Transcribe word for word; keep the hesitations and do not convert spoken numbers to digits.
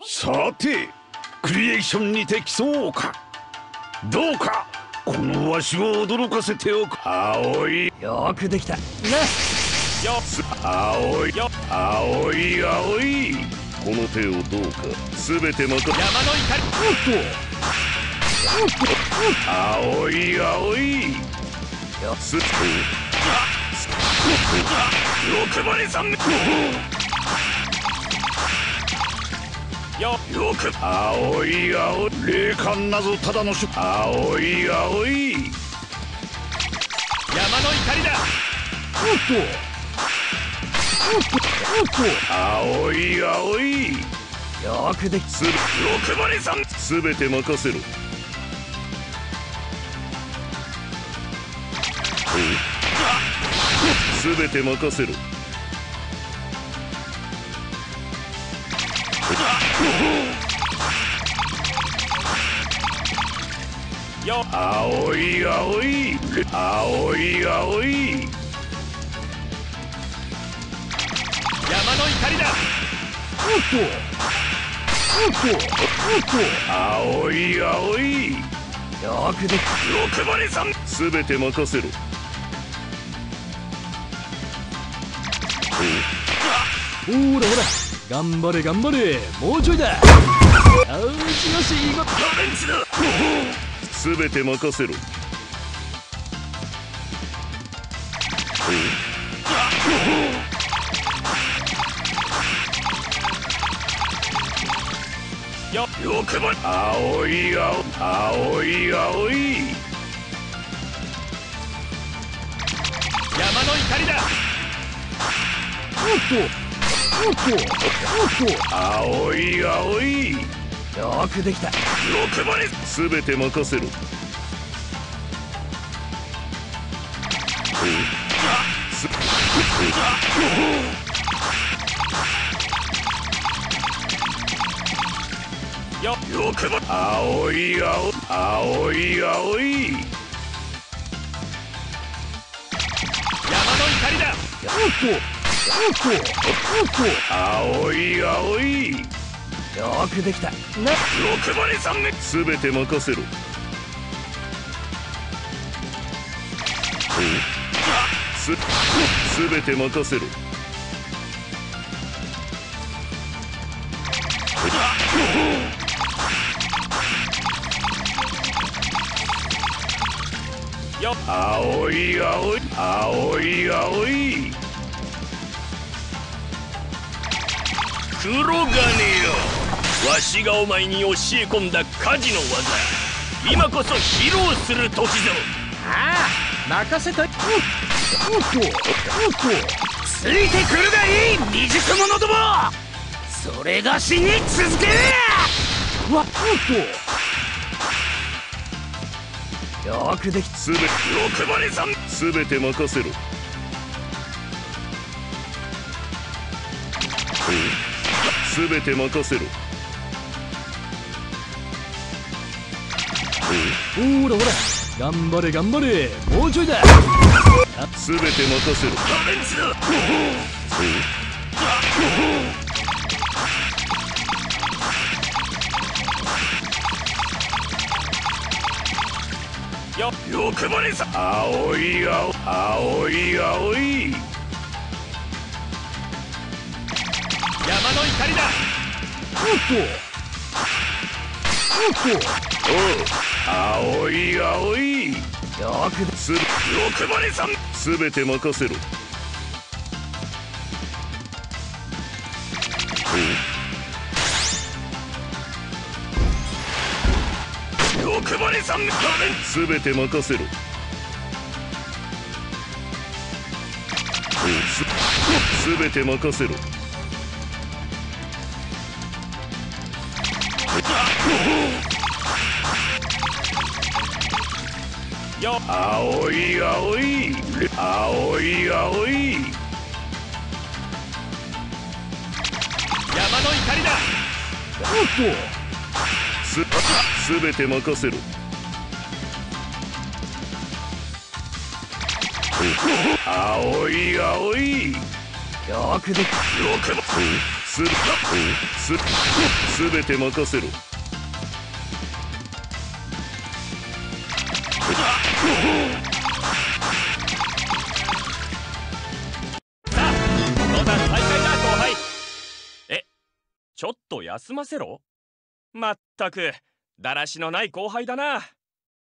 さてクリエーションにて競おうか。どうかこのわしを驚かせておく。青いよくできたな。 よ青いよ青い青い。 この手をどうか全て任せ。 山の怒り。 おっと青い青い。 よすっと欲張りさんよよく青い青い。霊感なぞただのし青い青い。 山の怒りだ。 おっとおっとおっと青い青い。 よくできすべ欲張りさん全て任せろ。全て任せろ。 よ青い青い青い青い。 山の怒りだ。 おっとおっとおっと青い青い。 よくでき欲張りさん全て任せろ。 ほらほら頑張れ頑張れもうちょいだ。よしよし今ロレンチだ。 全て任せろ。 よ欲張り青い青青い青い。 山の怒りだ。 おっとおっとおっと青い青い。 よくできた。 欲張り全て任せろ。 よ欲張り青い青青い青い。 山の怒りだ。 おっとおっとおっと青い青い。 よくできたな。 欲張りさんね全て任せろ。す全て任せろ。 よ青い青い青い青い。 黒金よ、わしがお前に教え込んだ火事の技、今こそ披露する時ぞ。 ああ任せとい。 おっとおっとついてくるがいい未熟者ども。それがしに続け。 わおっとよくできすべ欲張りさん全て任せろ。全て任せろ。 ほらほら頑張れ頑張れもうちょいだ。 全て任せろ。 ロレンチだ。よ欲張りさん青い青青い青い。 山の怒りだ。 おっとおっとおう青い青い。 よくですべ欲張りさん全て任せろ。 欲張りさんロレン全て任せろ。す全て任せろ。 よ青い青い青い青い。 山の怒りだ。 おっす全て任せろ。 と青い青い。 よくでき欲張すすべて任せろ。 さあまた再開だ後輩。え、ちょっと休ませろ。まったくだらしのない後輩だな。